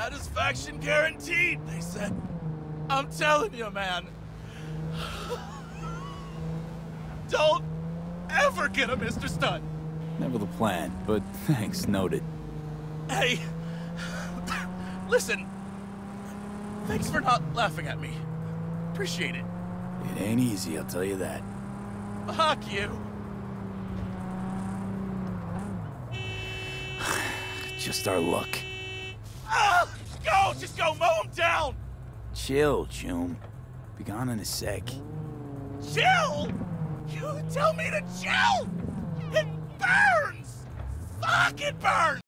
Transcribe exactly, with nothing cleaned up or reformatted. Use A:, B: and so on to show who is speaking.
A: Satisfaction guaranteed, they said. I'm telling you, man. Don't ever get him, Mister Stunt.
B: Never the plan, but thanks, noted.
A: Hey, listen. Thanks for not laughing at me. Appreciate it.
B: It ain't easy, I'll tell you that.
A: Fuck you.
B: Just our luck.
A: Ah, go! Just go mow him down!
B: Chill, June. Be gone in a sec.
A: Chill? You tell me to chill? It burns! Fuck, it burns!